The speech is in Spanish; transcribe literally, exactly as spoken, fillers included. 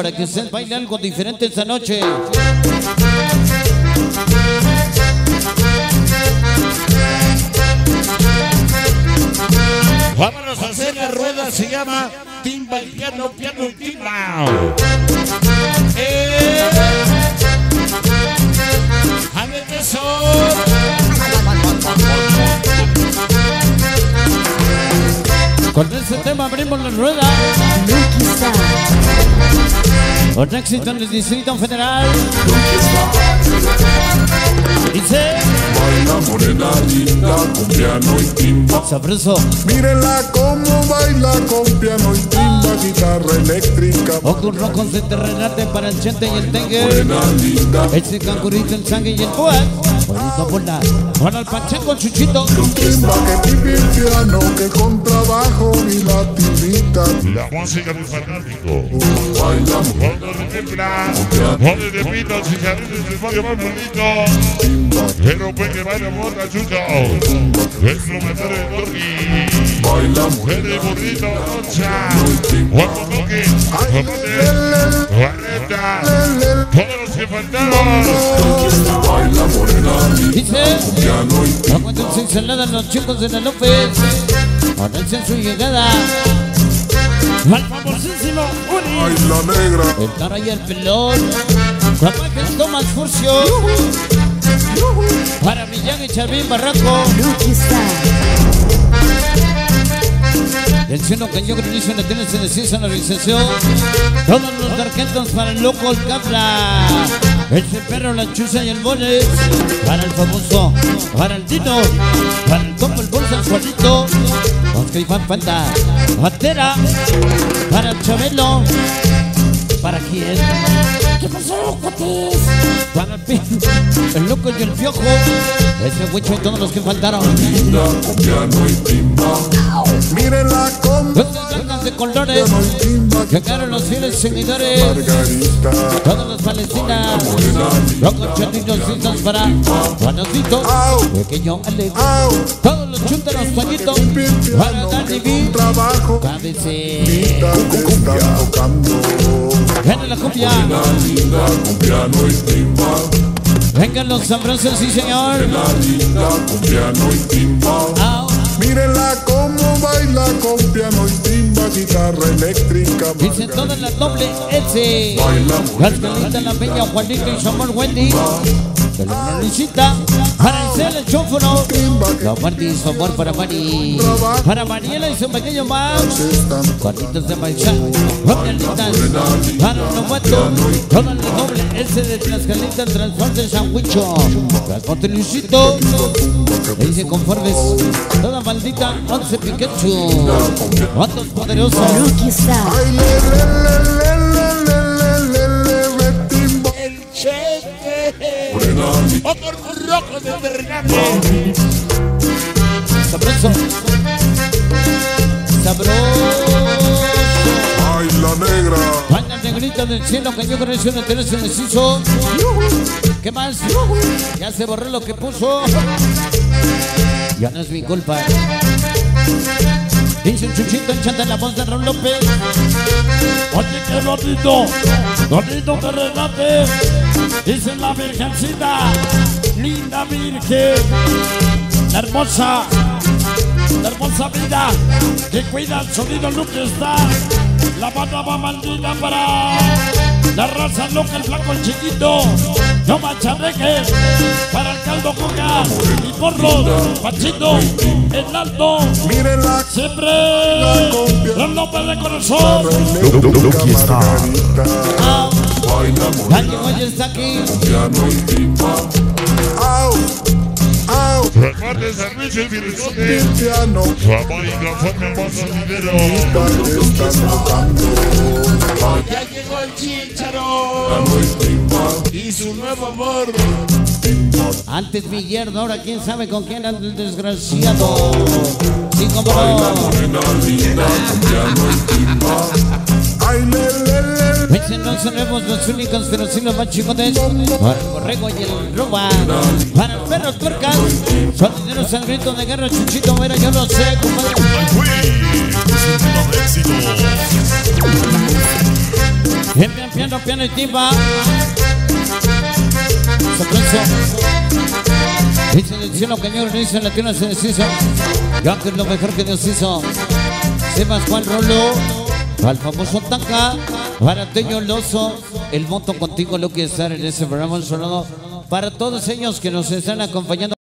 para que usted baile algo diferente esta noche. Vámonos a hacer la rueda, se llama timba y piano, piano y timba. Eh, a ver qué son. Con este tema abrimos la rueda. Un éxito en el Distrito Federal. Dice: baila morena linda con piano y timba. Sabroso. Mírenla cómo baila con piano y timba, guitarra eléctrica. Ocurro con su terrenate para el chente y el tengue. Morena linda. Ese cangurito, el sangue y el boa. Bonito bola. Con el pacheco, chuchito. Timba que tiene el piano, que con trabajo y la timbita. La música del fanático. Baila Cuando retembla, joder de pitos y jardines del barrio más bonito. Pero pues que baila mota chucho. Es lo mejor del toque. baila Mujer de burrito, concha. Guapo toque. Guarreta. Todos los que faltaron. baila morena linda Dice: con piano y timba. aguanten su ensalada los chicos de la López. Anuncian su llegada al famosísimo Uri. Baila negra. El cara y el pelón. Rapajes Tomás Furcio. Para Millán y Chavín Barranco. El cielo cayó granizo en la tele, se deshizo en la realización. Todos los darkentos para el loco, el cabra. Ese perro, la chuza y el boles. Para el famoso, para el Dino. Para el topo, el bolsa, el Juanito. Los que iban falta. Batera. Para el Chabelo. ¿Para quién? ¿Qué pasó, cuates? Para el Pin, el loco y el piojo. Ese huecho y todos los que faltaron. Linda con piano y timba. Mírenla con Los gargas de colores. piano y timba. Llegaron los fieles seguidores. Margarita. Todos los palestinas. Locos chatitos listos para Juanocito. Pequeño Alex. Au. Todos los chúntaros Juanito. Para Dani B. Trabajo. Cábese. Linda que están tocando. Ven la cumbia. La linda con piano y timba. Vengan los sabrosos, sí señor. La linda con piano y timba. Au. Mírenla cómo baila con piano y timba, guitarra eléctrica. Dice toda la doble S. Baila Las Galita, la Bella, Juanito y su amor Wendy. De la Luisita. Para el Cel, el Chófono. La Marti, su amor para Mari. Para Mariela y su pequeño Max. Cuartitos de Maizal. Juanelitas. Para Novato. Toda la doble S de Tlaxcalita, el transporte Sandwicho. Transporte Luisito. Le dice conformes. Toda maldita once Pikachu. Cuantos poderosos. Ay, le, le, le, le, le, le, le, le, le, timba. El cheque. Morena linda. Otro rojo de Bernate. Sabroso. Sabroso. Ay, la negra. Banda negrita del cielo que yo conocí una Teresa deshizo. ¿Qué más? Ya se borró lo que puso. Ya no es mi culpa. Dice un chuchito en chanta en la voz de Raúl López. Oye, qué bonito, bonito que renate. Dice la virgencita, linda virgen, la hermosa, la hermosa vida que cuida el sonido Luke está. La banda va maldita para la raza loca, el flaco, el chiquito. No machareque para el caldo coca y porros, Pachito, el alto. Mírenla Siempre los López de corazón. Lucky está. Ah, Baila Dani morena Goya está aquí. con piano y timba. Au, au. Recuerde servicio y El virtudes. piano. Jamás y la forma más sonidero. Que están tocando. Ya llegó el chícharo Piano y timba. y su nuevo amor. Antes mi yerno, ahora quién sabe con quién anda el desgraciado. Sí, como Baila no. morena linda con piano y timba. Ay, le, le, le, le. Dicen no seremos los únicos, pero sí los más chingones. Para el borrego y el roba. Para el perro tuercas. Son dineros al grito de guerra, Chuchito, mira, yo lo sé, compadre. Siempre piano, piano y timba. Sorpresa. Dice el cielo que Dios dice en la tierra se deshizo. Ya que es lo mejor que Dios hizo. Sebas Juan Rolo, al famoso Taca, para Teño Loso, el moto contigo, lo que estar en ese programa sonoro. Para todos ellos que nos están acompañando.